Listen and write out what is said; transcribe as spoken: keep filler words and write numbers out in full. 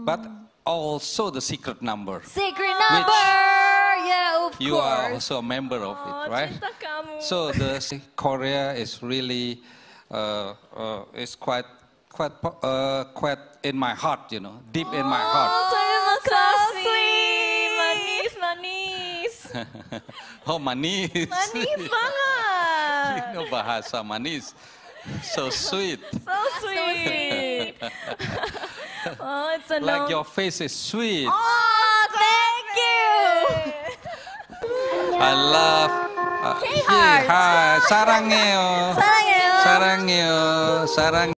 but also the secret number. Secret number, yeah, of you course. You are also a member of oh, it, right? Cinta kamu. So the Korea is really, uh, uh, is quite, quite, uh, quite in my heart, you know, deep in my heart. Oh, terima so kasih. sweet. Manis, manis. Oh, manis. Manis banget. You know bahasa manis. So sweet. So sweet. Oh, it's a Like no. your face is sweet. Oh, thank you. I love. Uh, K-heart. Hi, 사랑해요. 사랑해요. 사랑해요. 사랑.